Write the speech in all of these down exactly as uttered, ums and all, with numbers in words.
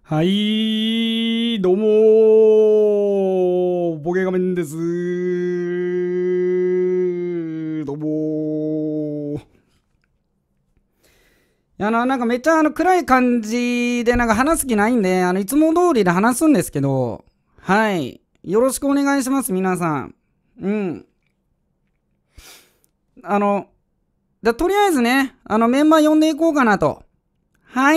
はい、どうもー、ボケ画面です。どうもー。いや、あの、なんかめっちゃあの暗い感じでなんか話す気ないんで、あの、いつも通りで話すんですけど、はい。よろしくお願いします、皆さん。うん。あの、だとりあえずね、あの、メンバー呼んでいこうかなと。はい。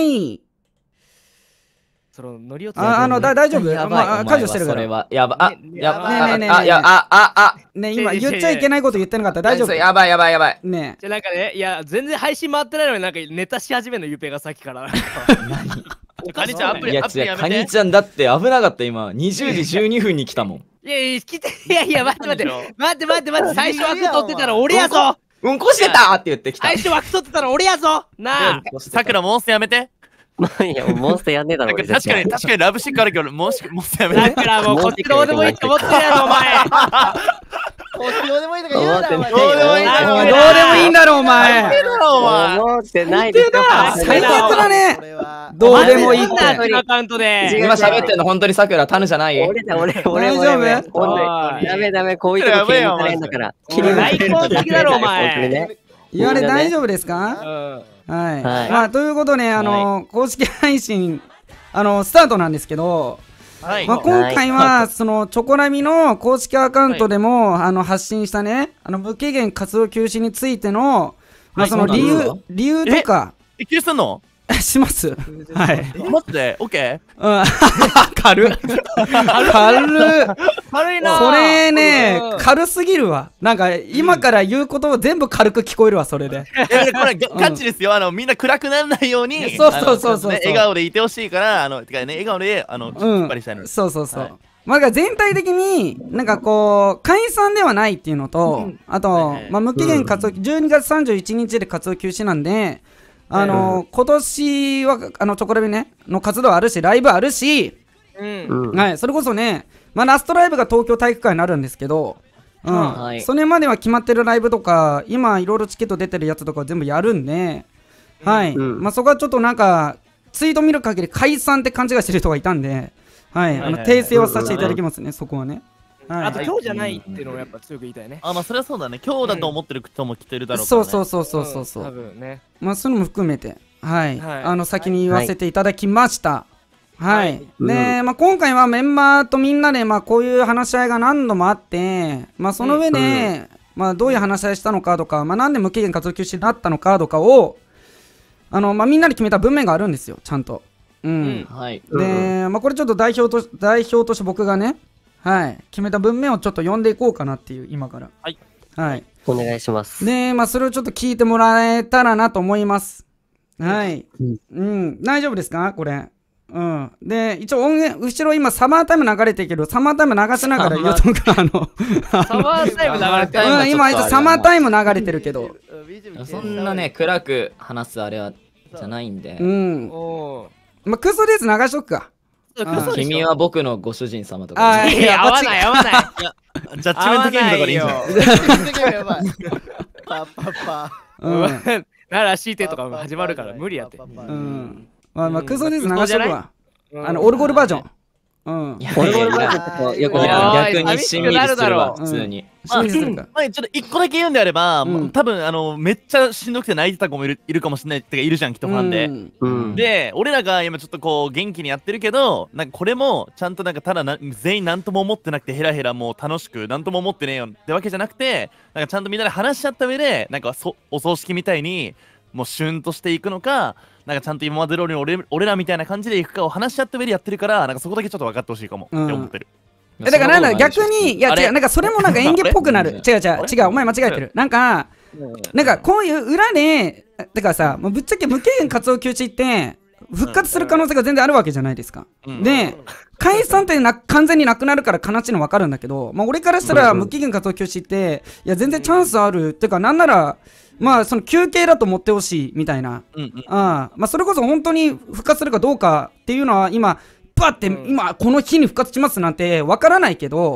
そのノリをあ、あの、だ、大丈夫？ やばい、 まあ、解除してるから。 それは、やば、あ、やば、 ねえねえねえあ、や、あ、あ、あ、 ね、今言っちゃいけないこと言ってなかった。大丈夫？ やばい、やばい、やばい。 ねじゃなんかね、いや、全然配信回ってないのになんかネタし始めるのゆうぺいがさっきから。 何カニちゃんアプリ、 いや、 アプリ違う、 やめて。 カニちゃんだって危なかった、今。にじゅうじじゅうにふんに来たもん。 いやいや、来て、いやいや、待って待って、待って待って待って、最初枠取ってたの俺やぞ。 うんこしてたって言ってきた。 最初枠取ってたの俺やぞ。なあ。 さくらモンスターやめて。 いや、モンスターやんねえだろ。 確かに、確かにラブシックあるけど、モンスモンスターやめて。 さくらもうこっちどうでもいいって思ってるやろ、お前。 こっちどうでもいいとか言うな、お前。 どうでもいいえ。おい、どうでもいいんだろ、お前。 思ってないですよ。 最悪だね。 これはどうでもいいって。 アカウントで。 今喋ってんの本当にさくら、タヌじゃない？ 俺だ、俺、俺、 大丈夫？ ダメダメ、こういうとこ切り抜かれんだから。切り抜かれ最高的だろ、お前。 言われ大丈夫ですか？ うん。 はい。 はいまあ、ということで、あの、公式配信、あの、スタートなんですけど、 はい。 まあ、今回は、その、チョコラミの公式アカウントでも、あの、発信したね、あの、無期限活動休止についての、まあ、その理由そうなんですか、 理由とか、 え、休止すんの？ します。はい。 マジで？オッケー？ うん。軽っ。軽っ。 軽いな。 それねうん、 軽すぎるわ。なんか、今から言うことを全部軽く聞こえるわ、それで。 え、これガガチですよ。あの、みんな暗くならないように。 そうそうそうそうあのね笑顔でいてほしいから、あの、てかね、笑顔で、あの、 う引っ張りしたいのん。 に。 そうそうそう。 はいまあ、だから全体的になんかこう解散ではないっていうのと、あと、まあ、無期限活動、じゅうにがつさんじゅういちにちで活動休止なんで、あの今年はあのチョコラビねの活動あるし、ライブあるし、 うん。 はい、それこそね、まあ、ラストライブが東京体育館になるんですけど、うんはいそれまでは決まってるライブとか、今いろいろチケット出てるやつとか全部やるんで、はい、 うんまあ、そこはちょっとなんかツイート見る限り解散って勘違いしてる人がいたんで、はい、あの訂正はさせていただきますね、そこはね。はい、 あと今日じゃないっていうのをやっぱ強く言いたいね。 あ、まあ、それはそうだね。今日だと思ってる人も来てるだろうからそうね。 そうそうそうそうそう、 ん多分ね。 まあそういうのも含めて、はい、 はいあの先に言わせていただきました。はい、 はいで、まあ、今回はメンバーとみんなで、まあ、こういう話し合いが何度もあって、まあ、その上で、まあ、どういう話し合いしたのかとか、まあ、なんで無期限活動休止になったのかとかを、あのまあ、みんなで決めた文面があるんですよ、ちゃんと。うんうんはい。 で、まあ、これちょっと代表と代表として僕がね、はい、決めた文面をちょっと読んでいこうかなっていう、今から。 はい。 はいお願いします。 で、まあ、それをちょっと聞いてもらえたらなと思います。はい。 うんうん。大丈夫ですかこれ。うん。で、一応音源、後ろ今サマータイム流れてるけど、サマータイム流しながら言うとか、あの、 サマータイム流れてる。 うん、今一応サマータイム流れてるけど。 そんなね、暗く話すあれは、じゃないんでう。ん。 おまあ、クソです流しとくか。 ー。 君は僕のご主人様とあか。 いや、合わない合わない。 ジャッジメントゲームとかでいいんじゃない？ やばい。パッパッパ。 うん。 なら シーテとかも始まるから無理やって。 うん。まあ、まあ、クソです流うんしとくわ。あの、オルゴールバージョン。うんい。や俺いやいや俺はちょっとよくい見やた。 逆にしんみりするわ、 うん普通に。 清水するか。 まあ、ちょっと一個だけ言うんであれば、 うん多分あのめっちゃしんどくて泣いてた子もいるいるかもしれないってかいるじゃん、きっとファンで。 うんうん。 で、俺らが今ちょっとこう元気にやってるけど、なんかこれもちゃんとなんかただな全員なんとも思ってなくてヘラヘラもう楽しくなんとも思ってねえよってわけじゃなくて、なんかちゃんとみんなで話し合った上で、なんかそお葬式みたいにもうシュンとしていくのか、なんかちゃんと今まで通りの俺俺らみたいな感じでいくかを話し合った上でやってるから、なんかそこだけちょっと分かってほしいかもって思ってる。 えだからなんだ逆に、いやあれ違う、なんかそれもなんか演技っぽくなる。 あ違う違う違う、お前間違えてる。なんか、なんかこういう裏で、だからさ、もうぶっちゃけ無期限活動休止って復活する可能性が全然あるわけじゃないですか。 うんで、解散ってな完全になくなるから悲しいの分かるんだけど、まあ、俺からしたら無期限活動休止って、いや全然チャンスある。ってか、なんなら、まあその休憩だと思ってほしいみたいな。 うんうんあまあそれこそ本当に復活するかどうかっていうのは今、パって今この日に復活しますなんて分からないけど、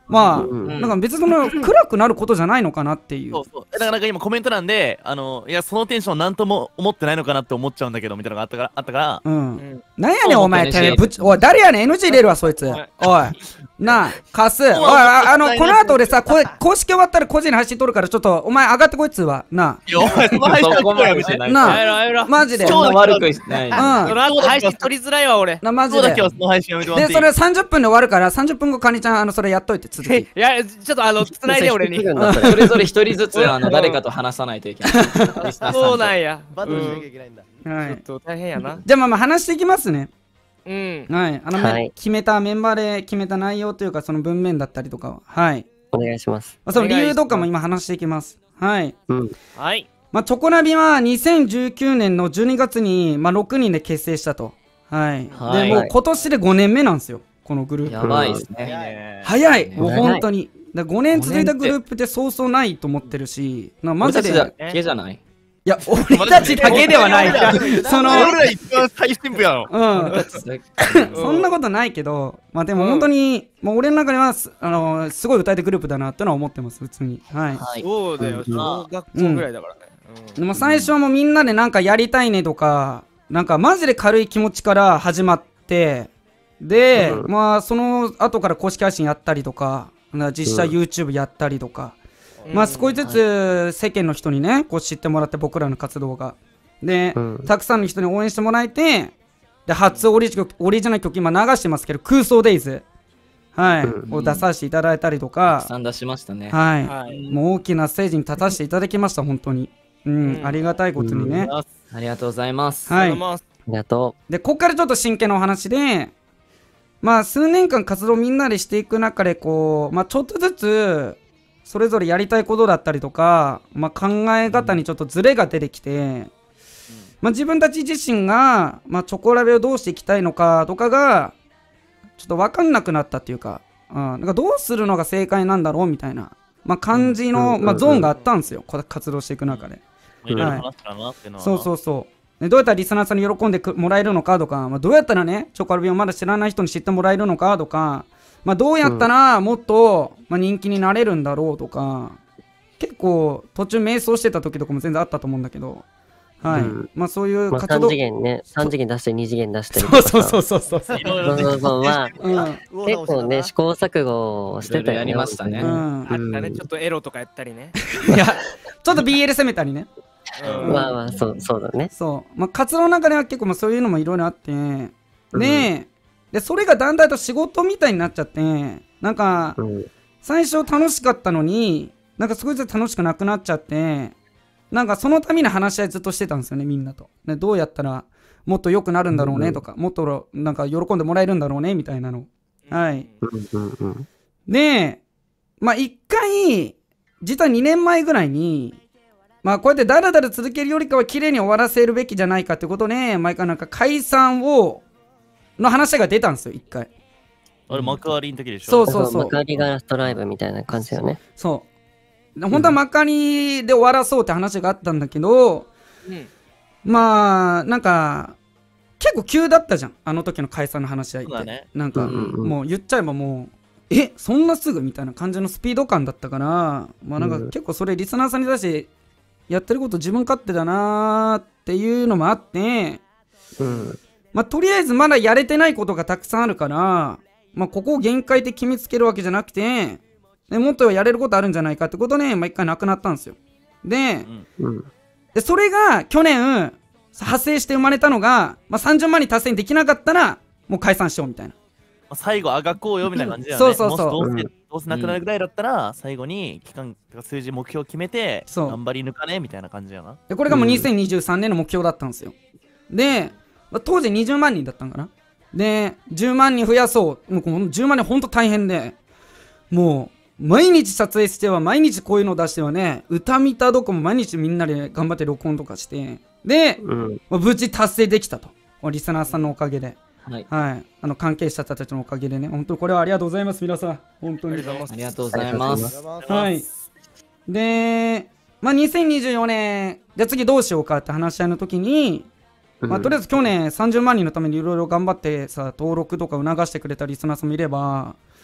まあ、 うんなんか別にその暗くなることじゃないのかなっていう。 そうそう。だからなんか今コメント欄で、あの、いや、そのテンションなんとも思ってないのかなって思っちゃうんだけど、みたいなのがあったから、あったから、 う。 うんんなんやねん、お前、 そう思ってねてぶち、おい、誰やねん、エヌジー 入れるわ、そいつ。おい。なあ、貸す。おい、ああの、この後俺さ、これ公式終わったら個人に配信取るから、ちょっと、お前上がってこいっつうわ。ないや、お前、その配信そこまでやめて。 ないなあやめろやめろあ、マジで。 そんな悪くない。 うんその後配信取りづらいわ俺な、マジでそうだけ。はその配信やめてもらっで、 ていいそれさんじゅっぷんで終わるから、さんじゅっぷんご、カニちゃん、あの、それやっといて、続き。 いやちょっとあのつないで俺にすぐになったらそれぞれ一人ずつあの誰かと話さないといけない。リスナーさんとそうなんやバトルしなきゃいけないんだ。 はい。 ちょっと大変やなじゃあまあまあ話していきますね。 うんはい。あの、 はい決めたメンバーで決めた内容というか、その文面だったりとかを。はい。 お願いします。 まあ、その理由とかも今話していきます。はい。 うん。 はいまあ、チョコナビはにせんじゅうきゅうねんのじゅうにがつに、まあ、ろくにんで結成したと。はい。 はいで、もう今年でごねんめなんですよ。このグループ。 やばいですいいね。 ね。 早い。もう早い本当に。だごねん続いたグループってそうそうないと思ってるし、なマジで。 俺たちだいけじゃない。 や、俺たちだけではない。その、 俺ら一番最新部やろ。 うん。 俺たちだけそんなことないけど、まあでも本当に、もう俺の中ではす、あのーすごい歌えてグループだなってのは思ってます、普通に。はい。 はい。 そうだようん小学校ぐらいだからねでも最初はもうみんなでなんかやりたいねとか、なんかマジで軽い気持ちから始まって、で、 うんまあその後から公式配信やったりとか、な実写うん YouTube やったりとか、 うんまあ少しずつ世間の人にね、こう知ってもらって僕らの活動が。で、 うんたくさんの人に応援してもらえて、で、初オリジナル曲、オリジナル曲今流してますけど、空想デイズ、はい、 うんを出させていただいたりとたかく、さん出しましたね。 はい、 はいもう大きなステージに立たせていただきました、本当に。うん、 うんありがたいことにね。 ありがとうございます。 はいありがとうございますありがとで、こっからちょっと真剣なお話で、まあ、数年間活動みんなでしていく中で、こう、まあ、ちょっとずつ、それぞれやりたいことだったりとか、まあ、考え方にちょっとズレが出てきて、まあ、自分たち自身が、まあ、チョコラベをどうしていきたいのかとかが、ちょっと分かんなくなったっていうか、うん、なんかどうするのが正解なんだろうみたいな、まあ、感じの、 うんまあ、ゾーンがあったんですよ、これ活動していく中で。 いろいろ話したなっていうのは。 そうそうそう。でどうやったらリスナーさんに喜んでくもらえるのかとか、まあ、どうやったらね、チョコラビをまだ知らない人に知ってもらえるのかとか、まあ、どうやったらもっと、まあ、人気になれるんだろうとか、結構途中瞑想してた時とかも全然あったと思うんだけど、はい。 うんまあそういうう。まあ、3 活動。 次元ね、さん次元出してに次元出してるそうそうそうそうそうそう。 いろいろそうそうそう、まあ、 うん。 結構ね、試行錯誤をしてたよね。 いろいろやりましたねうん。 あったねちょっとエロとかやったりねいや、ちょっと ビーエル 攻めたりね。 うんまあまあ、そう、そうだね。 そう。まあ活動の中では結構まあそういうのもいろいろあって、で、で、それがだんだんと仕事みたいになっちゃって、なんか、 うん。 最初楽しかったのに、なんか少しずつ楽しくなくなっちゃって、なんかそのために話し合いずっとしてたんですよね、みんなと。でどうやったらもっと良くなるんだろうねとか、もっとなんか喜んでもらえるんだろうねみたいなの。はい。 うんうんうん。 で、まあ一回、実はにねんまえぐらいに、まあこうやってだらだら続けるよりかは綺麗に終わらせるべきじゃないかってことで、毎回なんか解散を、の話が出たんですよ、一回。 あれ、幕張の時でしょ。 そうそうそう幕張がラストライブみたいな感じだよね。 そう。で本当は幕張で終わらそうって話があったんだけど、 うんまあ、なんか、結構急だったじゃん、あの時の解散の話し合いって。 そうだねなんか、 うんうんうんもう言っちゃえばもう、えそんなすぐみたいな感じのスピード感だったから、まあなんかうん結構それリスナーさんに対して、やってること自分勝手だなーっていうのもあって、 うん。 まあとりあえずまだやれてないことがたくさんあるから、まあここを限界で決めつけるわけじゃなくて、でもっとやれることあるんじゃないかってことで、まあ一回なくなったんですよ。で、 うん。 でそれが去年派生して生まれたのが、まあ、さんじゅうまん人達成できなかったらもう解散しようみたいな。 最後あがこうよみたいな感じだよね。 そうそうそうもしどうせ、 うんどうせなくなるぐらいだったら、最後に期間とか数字目標を決めて、 そう頑張り抜かねみたいな感じやな。 でこれがもううんにせんにじゅうさんねんの目標だったんですよ。で、まあ当時にじゅうまんにんだったんかな。でじゅうまんにん増やそう。もうこのじゅうまんにんほんと大変で、もう毎日撮影しては毎日こういうの出してはね、歌見たどこも毎日みんなで頑張って録音とかしてで、 うん。 まあ無事達成できたと、リスナーさんのおかげで、 はい。 はい、あの関係者たちのおかげでね、本当にこれはありがとうございます皆さん、本当に。 ありがとうございます。 はい。で、まあ、にせんにじゅうよねん、じゃあ次どうしようかって話し合いの時に、まあ、とりあえず去年さんじゅうまんにんのためにいろいろ頑張ってさ、登録とか促してくれたリスナーさんもいれば、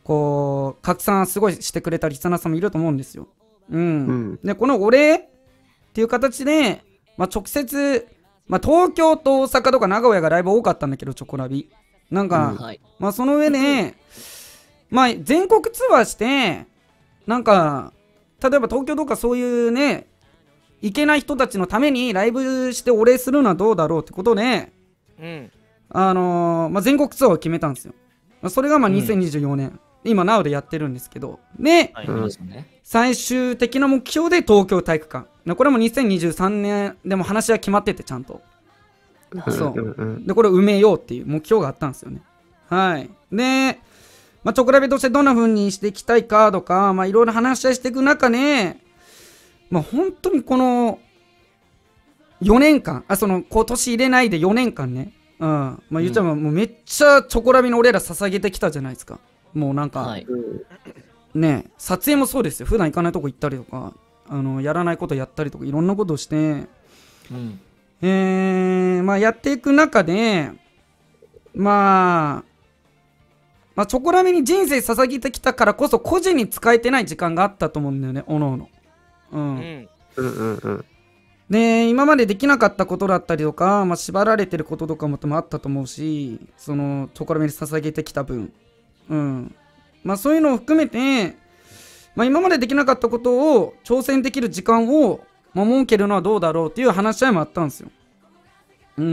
こう拡散すごいしてくれたリスナーさんもいると思うんですよ。うん、 うん。 でこのお礼っていう形で、まあ、直接、まあ、東京と大阪とか名古屋がライブ多かったんだけどチョコラビなんか、 はい。 まあその上で、まあ全国ツアーしてなんか例えば東京とかそういうね行けない人たちのためにライブしてお礼するのはどうだろうってことで、 うん。 あのーまあ、全国ツアーを決めたんですよ。まあそれがまあにせんにじゅうよねん、うん、今 ナウ でやってるんですけど、で、 はいうん最終的な目標で東京体育館、これもにせんにじゅうさんねんでも話は決まっててちゃんと、そううんうんでこれを埋めようっていう目標があったんですよね。はいで、まあ、チョコラビとしてどんな風にしていきたいかとか、まあいろいろ話し合いしていく中で、まあ本当にこのよねんかん、あその今年入れないでよねんかんね、うん、まあ言っちゃえばもうめっちゃチョコラビの俺ら捧げてきたじゃないですか。もうなんか、 はい。 ね、撮影もそうですよ。普段行かないとこ行ったりとか、あのやらないことやったりとかいろんなことをして、 うん。 えー、まあやっていく中で、まあ、まあチョコラビに人生捧げてきたからこそ個人に使えてない時間があったと思うんだよね、おのおの。う。 うんん。 うんうんうんで、今までできなかったことだったりとか、まあ、縛られてることとかもあったと思うし、そのチョコラビに捧げてきた分、うん。まあそういうのを含めて、まあ、今までできなかったことを挑戦できる時間を、まあ、設けるのはどうだろうっていう話し合いもあったんですよ。うん。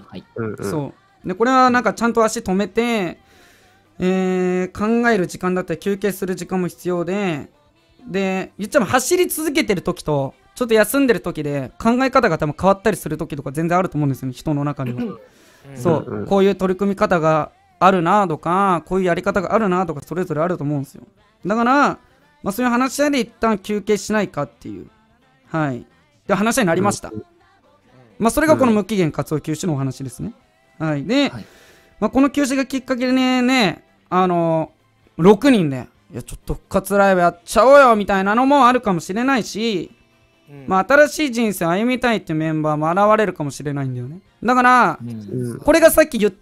はい。 うんうん。 そう。で、これはなんかちゃんと足止めて、えー、考える時間だったり休憩する時間も必要で、で、言っちゃえば走り続けてる時と、ちょっと休んでる時で考え方が多分変わったりする時とか全然あると思うんですよね、人の中には。そう、 うんうんこういう取り組み方があるなとか、こういうやり方があるなとか、それぞれあると思うんですよ。だから、まあ、そういう話し合いで一旦休憩しないかっていう。はい。で、話し合いになりました。まあ、それがこの無期限活動休止のお話ですね。はい。で、 はいまあ、この休止がきっかけでね、ね、あのー、ろくにんで、いや、ちょっと復活ライブやっちゃおうよみたいなのもあるかもしれないし、まあ、新しい人生を歩みたいっていうメンバーも現れるかもしれないんだよね。だから、 うん。 うんこれがさっき言った、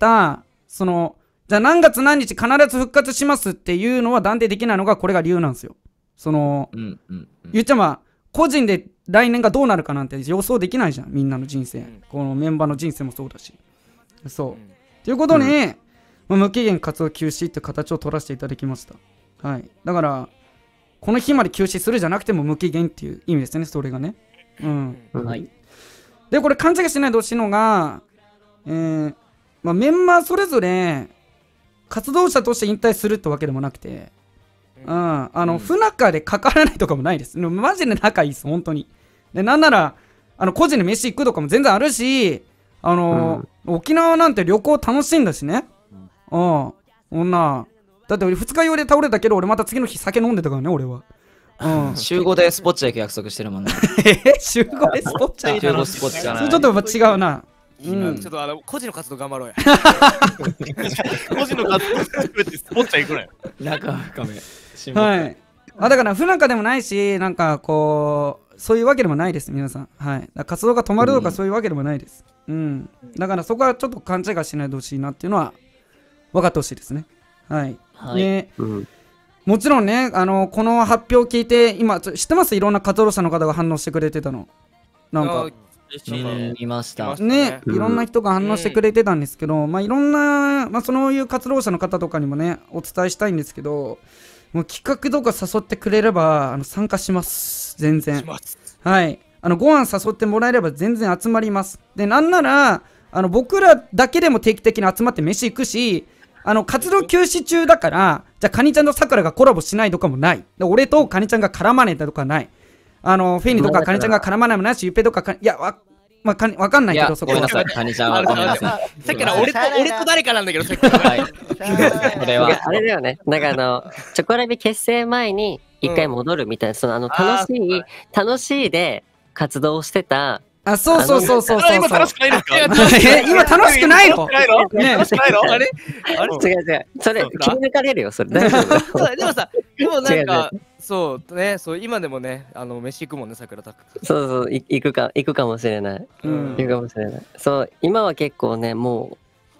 その、じゃあ何月何日必ず復活しますっていうのは断定できないのがこれが理由なんですよ。その、 うん。うん。うん言っちゃえば、個人で来年がどうなるかなんて予想できないじゃん、みんなの人生。 んこのメンバーの人生もそうだし。そう。ということで、まあ無期限活動休止って形を取らせていただきました。はい。だから、この日まで休止するじゃなくても無期限っていう意味ですね、それがね。うん。 うんはい。 で、これ勘違いしないでほしいのが、えー、まあ、メンバーそれぞれ活動者として引退するってわけでもなくて、うん、あの、 うん不仲で関わらないとかもないです。でもマジで仲いいです、本当に。で、なんなら、あの、個人で飯行くとかも全然あるし、あの、沖縄なんて旅行楽しいんだしね。うん。女。だって俺二日酔いで倒れたけど、俺また次の日酒飲んでたからね、俺は。うん。 週ごでスポッチャ行く約束してるもんね。 え週ごでスポッチャー週ごスポッチャそれちょっとやっぱ違うな。うんちょっとあの個人の活動頑張ろうや。 個人の活動含めてスポッチャ行くのよ。 仲深め。 はい。あだから不仲でもないし、なんかこう、そういうわけでもないです、皆さん。はい。だから活動が止まるとかそういうわけでもないです。うん。だからそこはちょっと勘違いしないでほしいなっていうのは分かってほしいですね。はい。 はい。 で、 うんもちろんね、あの、この発表を聞いて、今、ちょ知ってますいろんな活動者の方が反応してくれてたの。なんか。 うん、いました。 ね、 うんいろんな人が反応してくれてたんですけど、まあいろんな、まあそういう活動者の方とかにもね、お伝えしたいんですけど、もう企画とか誘ってくれれば、あの参加します。全然。はい。あの、ご飯誘ってもらえれば全然集まります。で、なんなら、あの、僕らだけでも定期的に集まって飯行くし、あの、活動休止中だから、じゃあ、カニちゃんとさくらがコラボしないとかもない。で俺とカニちゃんが絡まないとかない。あの、フェイニーとかカニちゃんが絡まないもないし、ゆっぺとかか、いや、わ、まあ、かにわかんないいや、 けど、そこは。 ごめんなさい。カニちゃんはごめんなさい。 さっきから俺と俺と誰かなんだけど、さっきから。 はい。これは。 あれだよね。なんかあの、チョコラビ結成前に一回戻るみたいな、そのあの、楽しい、楽しいで活動してた、 あ、そうそうそうそうそう。 今楽しくないのかえ今楽しくないのないのね楽しくないのあれあれ違う違う。それそう切り抜かれるよ、それ。大丈夫。 そうでもさ、でもなん違うか、そうね、そう今でもね、あの飯行くもんね、桜たく。 そうそう、い行くか、行くかもしれない。 うん行くかもしれない。そう、今は結構ね、もう、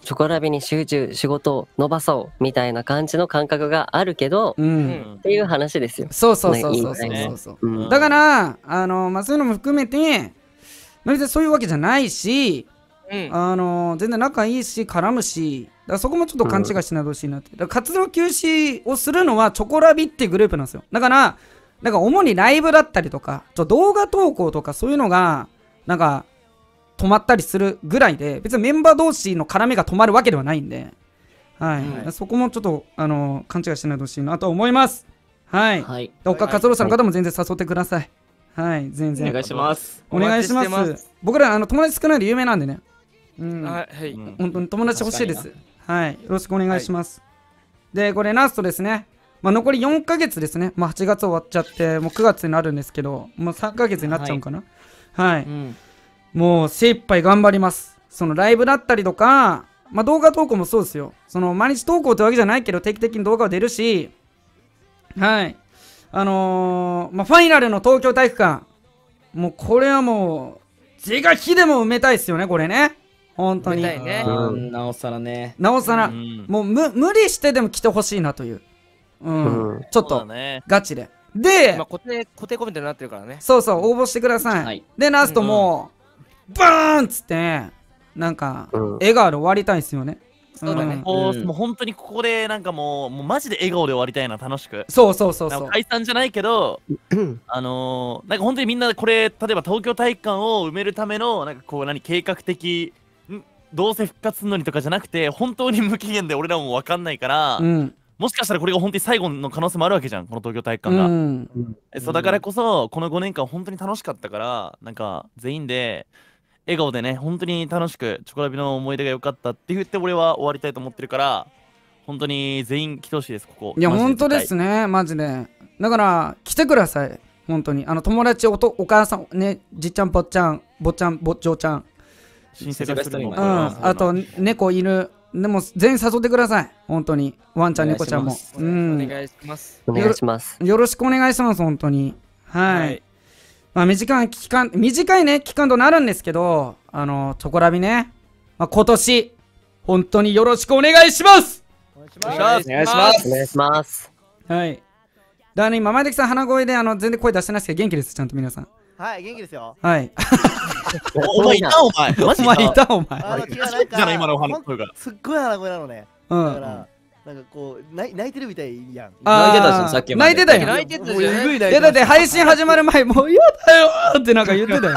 チョコラビに集中、仕事を伸ばそうみたいな感じの感覚があるけど、 ううんんっていう話ですよ。 そうそうそうそうそうねそうそううんだからあのまあそういうのも含めてまあ別にそういうわけじゃないしうんあの全然仲いいし絡むしだからそこもちょっと勘違いしないでほしいなってだから活動休止をするのはチョコラビっていうグループなんですよだからなんか主にライブだったりとかちょ動画投稿とかそういうのがなんか止まったりするぐらいで別にメンバー同士の絡みが止まるわけではないんで、はいはいそこもちょっとあの勘違いしないでほしいなと思いますはい、 はい。 で他活動者の方も全然誘ってくださいはい全然お願いします。 お願いしますお待ちして僕らあの友達少ないで有名なんでねうんはいはいうん本当に友達欲しいですはいよろしくお願いします、でこれラストですねまあ残りよんかげつですねまあはちがつ終わっちゃってもうくがつになるんですけどもうさんかげつになっちゃうんかなはい、 うん。 もう精一杯頑張りますそのライブだったりとかまあ動画投稿もそうですよその毎日投稿ってわけじゃないけど定期的に動画は出るしはいあのー、まあファイナルの東京体育館もうこれはもう是が非でも埋めたいですよねこれね本当に埋めたいねうんなおさらね。 なおさら、 うんもう無無理してでも来てほしいなという、うんうんちょっとそうだね。 ガチでで今固定固定コメントになってるからねそうそう応募してください、 はいでラストもう、バーンっつってなんか、 うん笑顔で終わりたいですよねそうだねんこううんもう本当にここでなんかもうもうマジで笑顔で終わりたいな楽しく。 そうそうそうそうなんか解散じゃないけど、あのー、なんか本当にみんなでこれ例えば東京体育館を埋めるためのなんかこう何計画的んどうせ復活するのにとかじゃなくて本当に無期限で俺らも分かんないから、 うんもしかしたらこれが本当に最後の可能性もあるわけじゃんこの東京体育う館が。 んえそうだからこそこのごねんかん本当に楽しかったからなんか全員で笑顔でね本当に楽しくチョコラビの思い出が良かったって言って俺は終わりたいと思ってるから本当に全員来てほしいですここ。 いやマジ本当で絶すねマジでだから来てください本当にあの友達おとお母さんねじっちゃんぼっちゃんぼっちゃんぼっちょうちゃん対親戚がするのうんうんあと猫犬でも全員誘ってください本当にワンちゃんお願いします猫ちゃんもうおん願いしますお願いします。 よろしくお願いします本当にはい、 はいまあ短い期間短いね期間となるんですけどあのチョコラビね、まあ、今年本当によろしくお願いしますお願いしおます願いしますお願いします。 はいだからね今前崎さん鼻声であの全然声出してないですけど元気ですちゃんと皆さんはい元気ですよはいおお前いたお前マジお前いたお前あの違うなんじゃないか今のお話の声がすっごい鼻声なのねうんだからなんかこう泣い泣いてるみたいやんあー泣いてたじゃんさっきまで泣いてたよ泣いてたじゃんもうえぐい泣いていやだって配信始まる前もう嫌だよーってなんか言ってたよ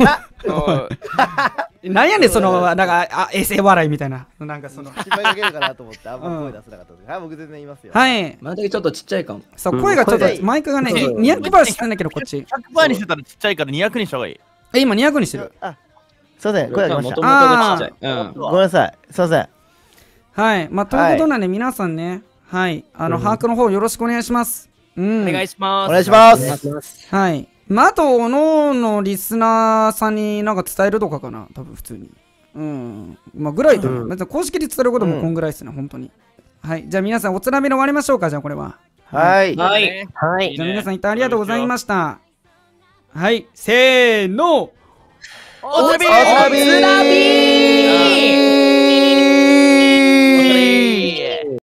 なんやねんそのなんかあ衛星笑いみたいななんかその心配かけるかなと思ってあんま声出せなかったですはい僕全然言いますよはいまだちょっとちっちゃいかも。 そううん声がちょっと声がマイクがねそうにひゃくパーセントしてんだけどこっちひゃくパーセントにしてたらちっちゃいからにひゃくにした方がいい。 え今にひゃくにしてるあすいません声が出ましたもともとがちっちゃい。うん。 ごめんなさいすいませんはいまあということなんで皆さんねはいあのうん把握の方よろしくお願いしますうんお願いしますお願いしまお願いすします。 はいまああとおのおのリスナーさんになんか伝えるとかかな多分普通にうんまあぐらいだねうん別に公式で伝えることもこんぐらいですね本当にはいじゃあ皆さんおつらみで終わりましょうかじゃあこれははいはい。 はい。 じゃあ皆さん一旦ありがとうございましたはいせーのおつらびおつらびー